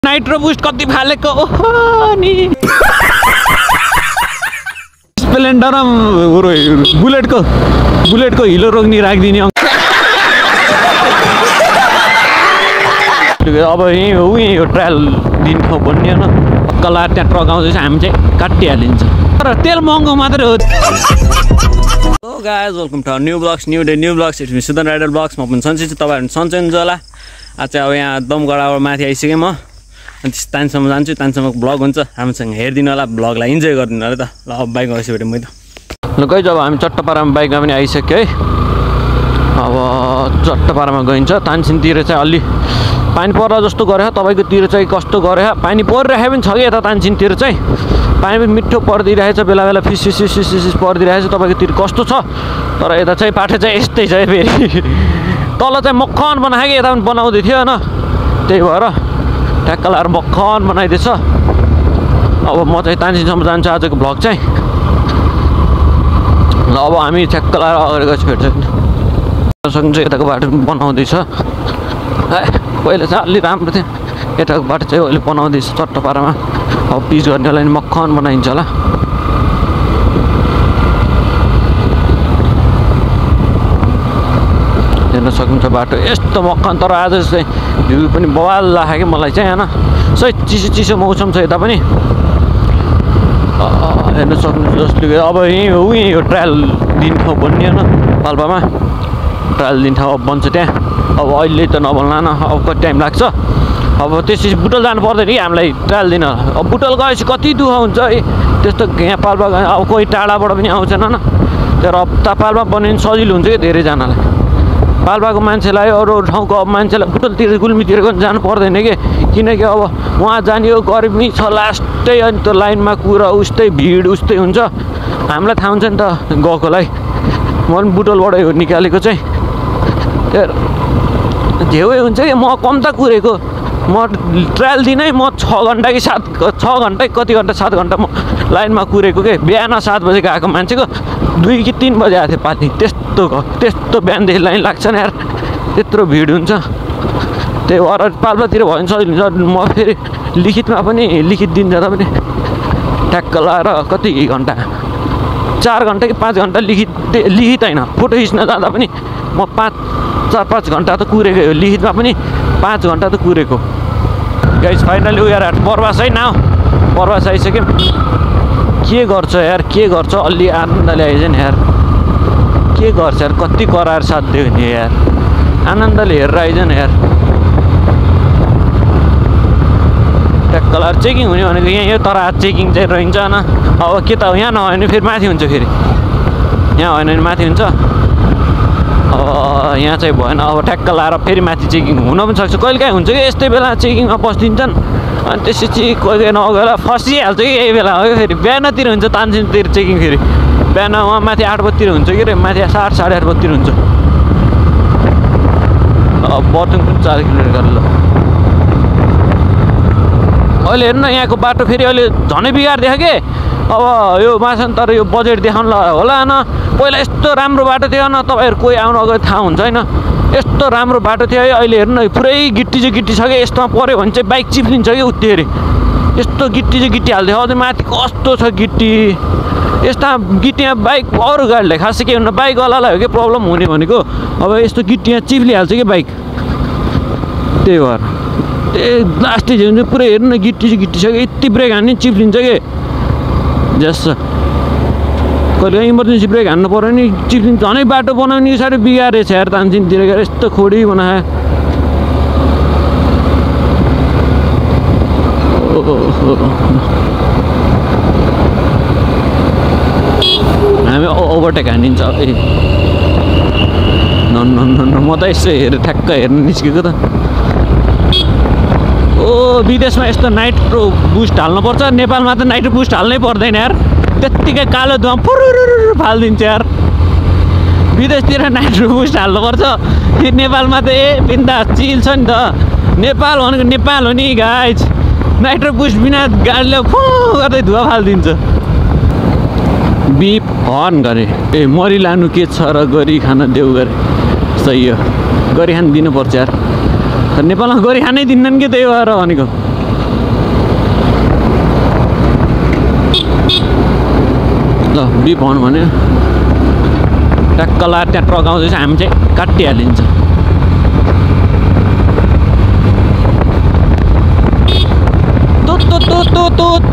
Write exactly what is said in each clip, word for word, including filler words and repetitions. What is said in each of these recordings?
Nitro boost कति फालेको ओहो नि स्प्लेन्डर बुलेटको बुलेटको हिलो रोक्नी राखिदिने अब यहीँ हो यहीँ हो ट्रायल दिनको भन्ने न कला त्यहाँ ट्रक आउँदैछ हामी चाहिँ काटिहालिन्छ तर तेल महँगो मात्रै हो। Hello guys welcome to new vlogs new day new vlogs it's me Sudan rider vlogs म पनि सन्चै छु तपाईहरु सन्चै हुनुहुन्छ होला। आज चाहिँ अब यहाँ दमगडाबाट माथि आइसकेँ म अनि तानसम्म जान्छु तानसम्मको ब्लग हुन्छ राम्रोसँग हेरिदिनु होला ब्लगलाई इन्जोय गरिदिनु होला त। ल अब बाइकमा बसिबेट म त ल गइज अब हामी चट्टपारामा बाइकमा पनि आइसक्यो है। अब चट्टपारामा गइन्छ तानसिनतिर चाहिँ अलि पानी पर्ला जस्तो गरे तपाईको तिर चाहिँ कस्तो गरे पानी परिरहेको पनि छ कि यता तानसिनतिर चाहिँ पानी पनि मिठो पर्दिरहेछ बेला बेला फिस फिस फिस फिस पर्दिरहेछ तपाईको तिर कस्तो छ तर यता चाहिँ बाटो चाहिँ यस्तै छ फेरि तल चाहिँ मक्खन बनायो कि यता पनि बनाउँदै थियो होइन त्यही भएर ठ्याक्क लाएर मक्खन बनाइदिएछ। अब म चाहिँ तानसिनसम्म जान्छु आजको भ्लग चाहिँ। ल अब हामी ठ्याक्क लाएर अगाडि गएपछि भेट्छ सकिन्छ यताको बाटो पनि बनाउँदैछ पहिला चाहिँ अलि राम्रो थियो यताको बाटो चाहिँ अहिले बनाउँदैछ चट्टपारामा अब पिच गर्नेलाई मक्खन बनाइन्छ होला। हेर्न सकिन्छ बाटो यस्तो मक्खन तर आज चाहिँ भ्यू पनि बवाल लाग्यो कि मलाई चाहिँ होइन सही चिसो चिसो मौसम छ यता पनि हेर्न सक्नुहुन्छ जसले अब यहीँ हो यहीँ हो ट्रायल दिन ठाउँ भन्ने होइन पाल्पामा ट्रायल दिन ठाउँ अब बन्छ त्यहाँ अब अहिले त नबोल्ला न अब कति टाइम लाग्छ अब त्यसपछि बुटल जानु पर्दैन कि हामीलाई ट्रायल दिन अब बुटल गएपछि कति दुःख हुन्छ है त्यस्तो यहाँ पाल्पा अब कोही टाढाबाट पनि आउँछन् होइन तर अब त पाल्पा बनिनु सजिलो हुन्छ कि धेरैजनालाई पाल्पाको मान्छेलाई अरू अरू ठाउँको अब मान्छेलाई बुटलतिर गुल्मीतिर पनि जानु पर्दैन कि किनकि अब उहाँ जाने हो गर्मी छ लास्टै अनि त्यो लाइनमा कुरा उस्तै भिड उस्तै हुन्छ हामीलाई थाहा हुन्छ नि त गएकोलाई म पनि बुटलबाटै हो निकालेको चाहिँ झेउै हुन्छ कि म कम त कुरेको म ट्रायल दिनै म छ घन्टा कि सात छ घन्टा कति घन्टा सात घन्टा म लाइनमा कुरेको के बिहान सात बजे गएको मान्छेको दुई कि तिन बजे आएको थियो पानी त्यस्तो त्यस्तो बिहानदेखि लाइन लाग्छ नि यार त्यत्रो भिड हुन्छ त्यही भएर पाल्पातिर भयो भने सजिलो हुन्छ। म फेरि लिखितमा पनि लिखित दिन जाँदा पनि ट्याक्क लाएर कति घन्टा चार घन्टा कि पाँच घन्टा लिखित लिखित होइन फोटो खिच्न जाँदा पनि म पाँच चार पाँच घन्टा त कुरेकै हो लिखितमा पनि पाँच घन्टा त कुरेको। गाइस फाइनली उयो यार बरवास है न बरवास आइसक्यो के गर्छ यार के गर्छ अलि आनन्दले आइज नि यार के गर्छ यार कति कराएर साथ दियो नि यार आनन्दले हेरेर आइज नि यार ट्याक्क लाएर चेकिङ हुने भनेको यहाँ यो तर आज चेकिङ चाहिँ रहन्छ न अब के त यहाँ नभए भने फेरि माथि हुन्छ फेरि यहाँ होइन भने माथि हुन्छ अब यहाँ चाहिँ भएन अब ठ्याक्क लाएर फेरि माथि चेकिङ हुन पनि सक्छ कहिलेकाहीँ हुन्छ कि यस्तै बेला चेकिङमा बसिदिन्छन् अनि त्यसपछि कोही कोही नगएर फसिहाल्छ कि यही बेला हो फेरि बिहानतिर हुन्छ तानसिनतिर चेकिङ फेरि बिहान उहाँ माथि आठ बजीतिर हुन्छ कि रे माथि सात साढे आठ बजीतिर हुन्छ। अब बर्तुङ पनि चार किलोमिटर गरेर ल अहिले हेर्नु न यहाँको बाटो फेरि अहिले झनै बिगारिदियो कि अब यो मासन तर यो बजेट देखाउनु होला न पहिला यस्तो राम्रो बाटो थियो न तपाईँहरू कोही आउनु अगाडि थाहा हुन्छ होइन यस्तो राम्रो बाटो थियो है अहिले हेर्नु न पुरै गिट्टी चाहिँ गिट्टी छ कि यस्तोमा पऱ्यो भने चाहिँ बाइक चिप्लिन्छ कि उत्तिखेरि यस्तो गिट्टी चाहिँ गिट्टी हालिदियो अझै माथि कस्तो छ गिट्टी यस्ता गिट्टीमा बाइक अरू गाडीलाई खासै के हुन्न बाइकवालालाई हो कि प्रब्लम हुने भनेको अब यस्तो गिट्टीमा चिप्लिहाल्छ कि बाइक त्यही भएर त्यही लास्टै हुन्छ पुरै हेर्नु न गिट्टी चाहिँ गिट्टी छ कि यति ब्रेक हान्ने चिप्लिन्छ कि जस कहिले इमर्जेन्सी ब्रेक हान्नु पऱ्यो नि चिप्लिन्छ झनै बाटो बनाउने साह्रै बिगारेछ यार तानसिनतिर गएर यस्तो खोडी बनायो हामी ओभरटेक हानिन्छ ए न न म त यसो हेरेर ठ्याक्क हेर्नु निस्केको त ओ विदेशमा यस्तो नाइट्रो बुस्ट हाल्नुपर्छ नेपालमा त नाइट्रो बुस्ट हाल्नै पर्दैन यार त्यत्तिकै कालो धुवा फुरुरु फालिदिन्छ यार विदेशतिर नाइट्रो बुस्ट हाल्नुपर्छ फेरि नेपालमा त ए बिन्दा चिल छ नि त नेपाल भनेको नेपाल हो नि गाइज नाइट्रो बुस्ट बिना गाडीले फु गर्दै धुवा फालिदिन्छ बिप हर्न गरे ए मरि लानु के छ र गरी खान देऊ गरे सही हो गरी खान दिनुपर्छ यार नेपालमा गरी खानै दिन्नन् के त्यही भएर भनेको ल बी पाउनु भने ट्याक्क लाएर त्यहाँ ट्रक आउँदैछ हामी चाहिँ काटिहालिन्छ तुत तुत तुत तुत तुत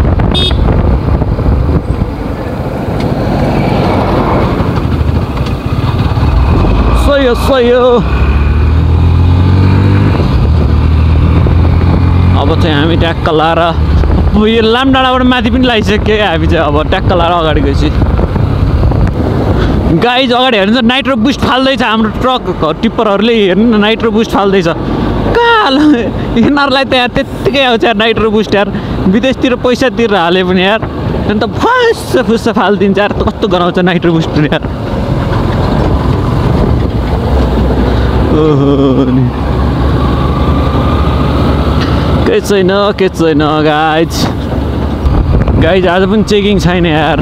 सही हो सही हो अब चाहिँ हामी ट्याक्क लाएर यो लामडाँडाबाट माथि पनि लगाइसक्यो हामी चाहिँ अब ट्याक्क लाएर अगाडि गएपछि गाइज अगाडि हेर्नु नाइट्रो बुस्ट फाल्दैछ हाम्रो ट्रक टिप्परहरूले हेर्नु न नाइट्रो बुस्ट फाल्दैछ कालो यिनीहरूलाई त यार त्यत्तिकै आउँछ यार नाइट्रो बुस्ट यार विदेशतिर पैसा तिरेर हाल्यो भने यार अन्त फुस्स फुस्स फालिदिन्छ यार कस्तो गराउँछ नाइट्रो बुस्ट यार ओहो केही छैन केही छैन गाइज गाइज आज पनि चेकिङ छैन यार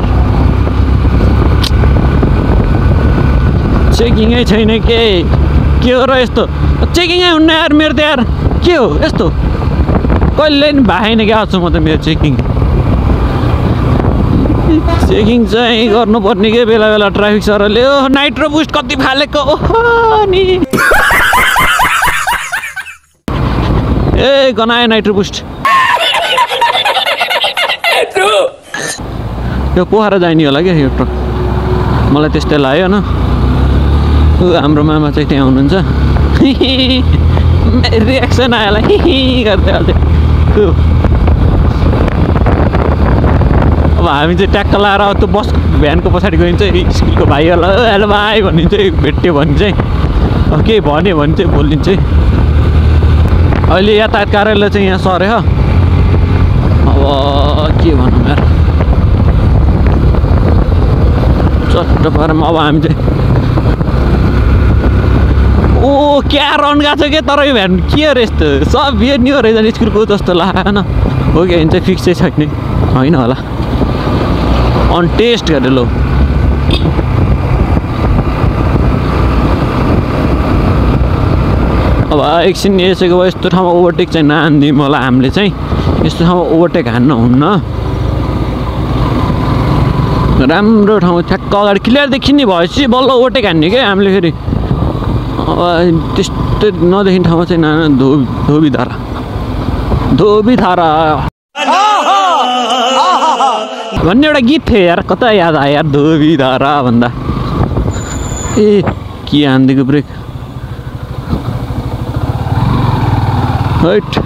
चेकिङै छैन के के हो र यस्तो चेकिङै हुन्न यार मेरो त यार के हो यस्तो कहिले नि भएन क्या आउँछु म त मेरो चेकिङ चेकिङ चाहिँ गर्नुपर्ने के बेला बेला ट्राफिक सरले ओ नाइट्रो बुस्ट कति फालेको ओहो नि ए गनायो नाइट्रो बुस्ट यो पोखरा जाने होला क्या यो ट्रक मलाई त्यस्तै लाग्यो न ऊ हाम्रो मामा चाहिँ त्यहाँ हुनुहुन्छ रियाक्सन आयो होला गर्दै हाल्थ्यो अब हामी चाहिँ ट्याक्क लाएर त्यो बस भ्यानको पछाडि गइन्छ स्कुलको भाइहरूलाई हेलो भाइ भनिन्छ भेट्यो भने चाहिँ अब केही भन्यो भने चाहिँ बोलिन्छ अहिले यातायात कार्यालय चाहिँ यहाँ सर्यो अब के भनौँ यार चट्ट पारामा अब हामी चाहिँ ओ क्या रन गएको छ क्या तर यो भ्यान के हो यस्तो सब यो नि हो रहेछ स्कुलको जस्तो लागेन हो कि होइन चाहिँ फिक्सै छैन होइन होला अन टेस्ट गरेँ लो अब एकछिन यसैको भयो यस्तो ठाउँमा ओभरटेक चाहिँ नहान्दिउँ होला हामीले चाहिँ यस्तो ठाउँमा ओभरटेक हान्न हुन्न राम्रो ठाउँ ठ्याक्क अगाडि क्लियर देखिने भएपछि बल्ल ओभरटेक हान्ने क्या हामीले फेरि अब त्यस्तो नदेखिने ठाउँमा चाहिँ नाना धो धोबी धारा धोबी धारा भन्ने एउटा गीत थियो यार कता याद आयो यार धोबी धारा भन्दा ए के हानिदिएको ब्रेक हैट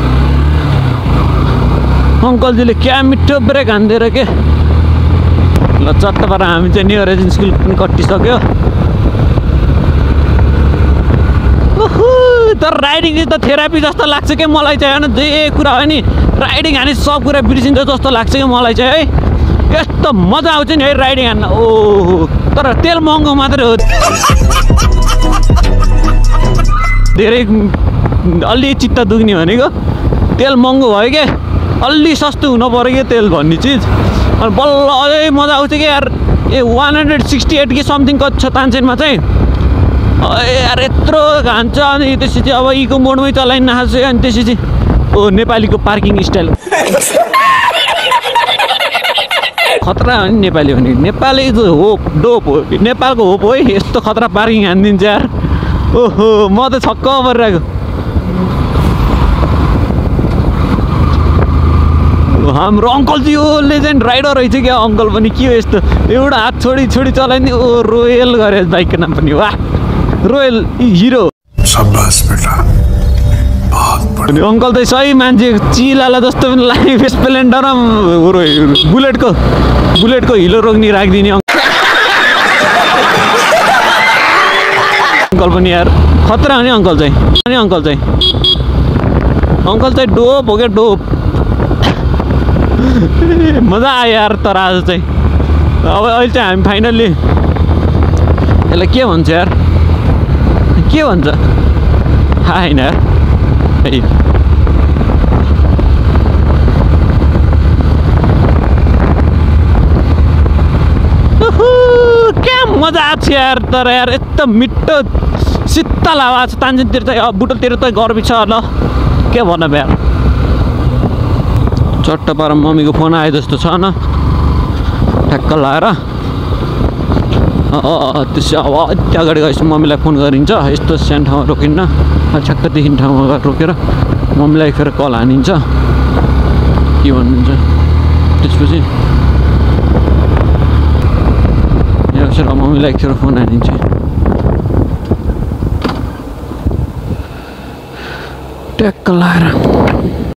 अङ्कलजीले क्या मिठो ब्रेक हानिदिएर के ल चट्ट पारा हामी चाहिँ न्यु होराइजन स्कुल पनि कटिसक्यो तर राइडिङ चाहिँ त थेरापी जस्तो लाग्छ क्या मलाई चाहिँ होइन जे कुरा हो नि राइडिङ हाने सब कुरा बिर्सिन्छ जस्तो लाग्छ क्या मलाई चाहिँ है यस्तो मजा आउँछ नि है राइडिङ हान्न ओहो तर तेल महँगो मात्रै हो धेरै अलि चित्त दुख्ने भनेको तेल महँगो भयो क्या अलि सस्तो हुनु पऱ्यो क्या तेल भन्ने चिज अनि बल्ल अझै मजा आउँछ क्या यार ए वान हन्ड्रेड सिक्सटी एट कि समथिङ कति छ तानसेनमा चाहिँ यार यत्रो घान्छ अनि त्यसपछि अब इको मोडमै चलाइ नखान्छ अनि त्यसपछि ओ नेपालीको पार्किङ स्टाइल खतरा हो नि नेपाली भने नेपाली होप डोप हो नेपालको होप हो है यस्तो खतरा पार्किङ हानिदिन्छ यार ओहो म त छक्क परिरहेको हाम्रो अङ्कलजी ओ लेजेन्ड राइडर रहेछ क्या अङ्कल पनि के हो यस्तो एउटा हात छोडी छोडी चलाइदिने ओ रोयल गरे बाइकको नाम पनि वाह रोयल हिरो अनि अङ्कल त सही मान्छे चिलाला जस्तो पनि लाइफ स्प्लेन्डर बुलेटको बुलेटको हिलो रोक्ने राखिदिने अङ्कल पनि यार खतरा हो नि अङ्कल चाहिँ अनि अङ्कल चाहिँ अङ्कल चाहिँ डोप हो क्या डोप मजा आयो यार तर आज चाहिँ अब अहिले चाहिँ हामी फाइनल्ली यसलाई के भन्छ यार के भन्छ होइन यार क्या मजा आएको छ यार तर यार यस्तो मिठो शीतल हावा छ तानसेनतिर चाहिँ अब बुटलतिर त गर्मी छ ल के भन यार चट्ट पारा मम्मीको फोन आए जस्तो छ न ठ्याक्क लाएर त्यसो अब अति अगाडि गएपछि मम्मीलाई फोन गरिन्छ यस्तो सानो ठाउँमा रोकिन्न ठ्याक्क देखिने ठाउँमा गएर रोकेर मम्मीलाई फेरि कल हानिन्छ के भन्नुहुन्छ त्यसपछि यहाँ बसेर मम्मीलाई एकखेर फोन हानिन्छ ट्याक्क लाएर